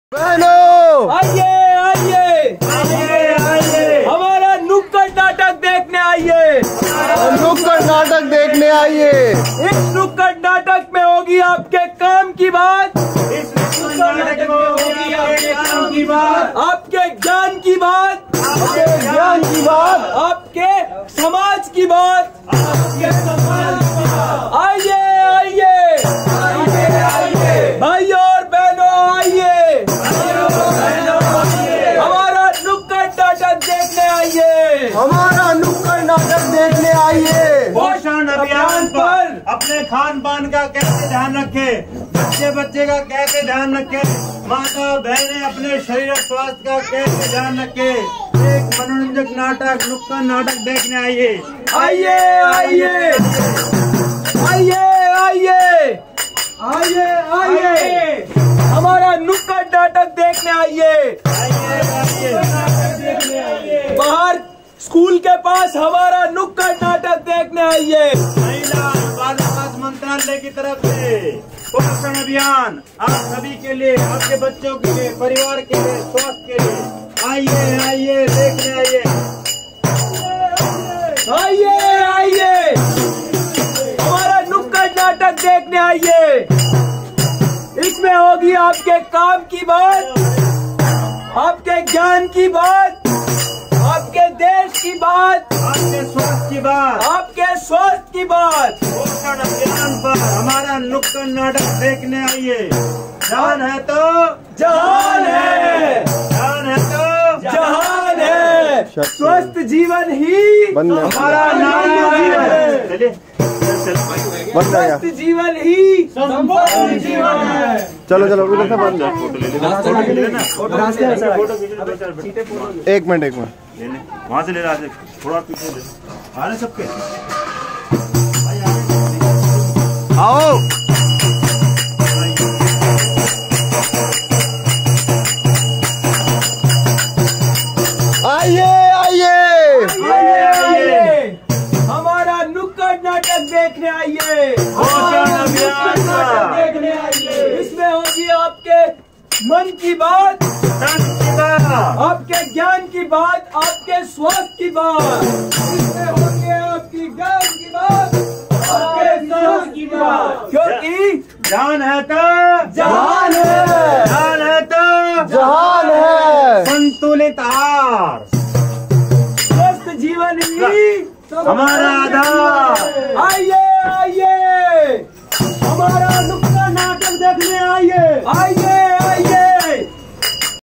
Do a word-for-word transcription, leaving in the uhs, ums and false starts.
बहनों आइए आइए आइए आइए हमारा नुक्कड़ नाटक देखने आइए। नुक्कड़ नाटक देखने आइए। इस नुक्कड़ नाटक में होगी आपके काम की बात, इस नुक्कड़ नाटक में होगी आपके काम की बात, आपके ज्ञान की बात, आपके ज्ञान की बात, आपके समाज की बात, आपके समाज की बात। आइए आइए आइए आइए भाइयों और बहनों आइए, हमारा नुक्कड़ नाटक देखने आइए, हमारा नुक्कड़ नाटक देखने आइए। पोषण अभियान पर अपने खान पान का कैसे ध्यान रखे, बच्चे बच्चे का कैसे ध्यान रखे, माता बहनें अपने शरीर और स्वास्थ्य का कैसे ध्यान रखे। एक मनोरंजक नाटक नुक्कड़ नाटक देखने आइए। आइए आइए आइए आइए आइए आइए हमारा नुक्कड़ नाटक देखने आइए। बाहर स्कूल के पास हमारा नुक्कड़ नाटक देखने आइए। महिला बाल विकास मंत्रालय की तरफ से पोषण अभियान आप सभी के लिए, आपके बच्चों के लिए, परिवार के लिए, स्वास्थ्य के लिए। आइए आइए देखने आइए। आइए आइए हमारा नुक्कड़ नाटक देखने आइए। इसमें होगी आपके काम की बात, आपके ज्ञान की बात, आपके देश की बात, आपके स्वास्थ्य की बात, आपके स्वास्थ्य की बात। पोषण अभियान पर हमारा नुक्कड़ नाटक देखने आइए। जान है तो जहान है, जान है तो जहान है। स्वस्थ जीवन ही बंद है। हमारा नारा है। चलिए बंद है स्वस्थ जीवन ही संपूर्ण जीवन है। चलो चलो उधर से बंद है। फोटो ले लेना, फोटो ले लेना, फोटो एक मिनट एक मिनट लेने वहाँ से ले रहा है, थोड़ा पीछे ले आ रहे सबके। आओ। आइए आइए आइए आइए हमारा नुक्कड़ नाटक देखने आइए। पोषण अभियान पर देखने आइए। इसमें होगी आपके मन की बात, तन की बात, आपके ज्ञान की बात, आपके स्वास्थ्य की बात। इसमें होगी आपकी ज्ञान की बात, आपके स्वास्थ्य की बात। क्योंकि जान है तो जहान है, जान है तो जहान है। संतुलित आहार स्वस्थ जीवन ही हमारा आधार। आइए आइए हमारा नुक्कड़ नाटक देखने आइए। आइए आइए